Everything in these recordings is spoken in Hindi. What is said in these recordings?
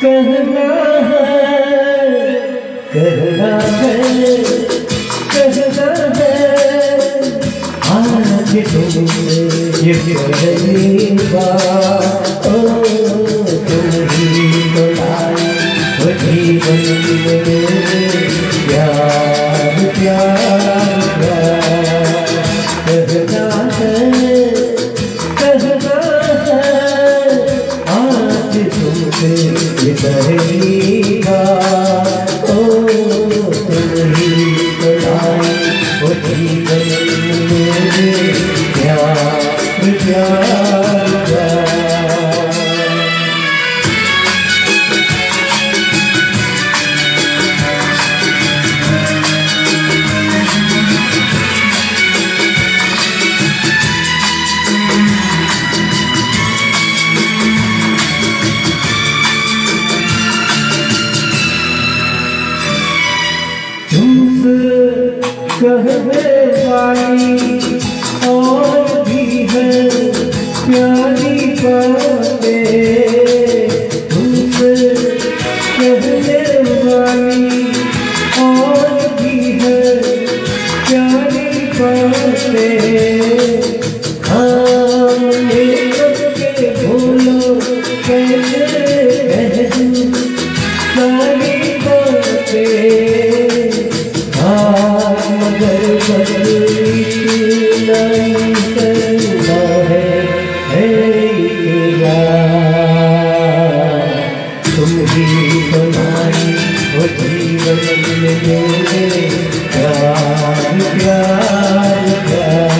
कहना है आज तुमसे ये पहली बार ओ तुम ही तो लाई वो जीवन में प्यार प्यार प्यार कहना है आज तुमसे ये पहली बार ओ तुम ही तो लाई वो जीवन में प्यार प्यार प्यार। कहने वाली और भी है प्यारी बातें तुमसे कहने वाली और भी है प्यारी बातें हाँ सबके भूलो कैसे कह दूँ सारी बातें मगर नहीं करना है तुम ही बनाई वो जीवन में मेरे प्यार प्यार प्यार।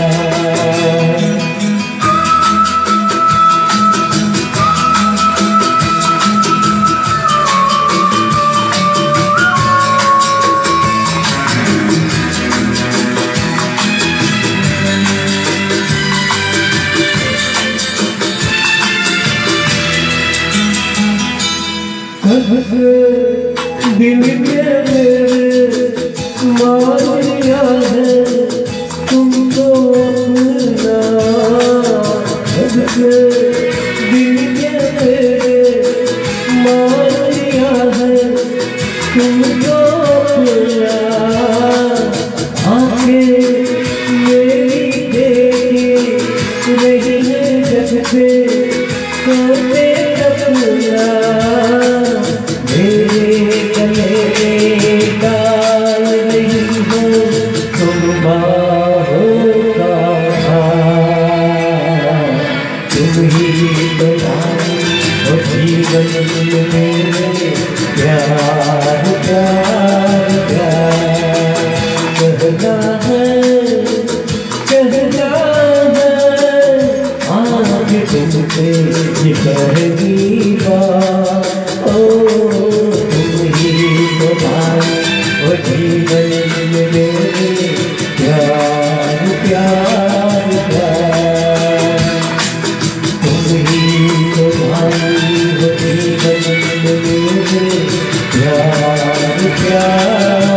दिल में मेरे मान लिया है तुमको अपना दिल में मेरे मान लिया है तुमको अपना आंखें मेरी देखी नहीं है जग पे सोते सपना मेरे गले डाल रही हो तुम बाहों का तुम ही बनाई वो जीवन में प्यार प्यार प्यार। कहना है आज तुमसे ये पहली बार वो जीवन में मेरे प्यार प्यार प्यार तुम ही तो भाई वो जीवन में मेरे प्यार प्यार।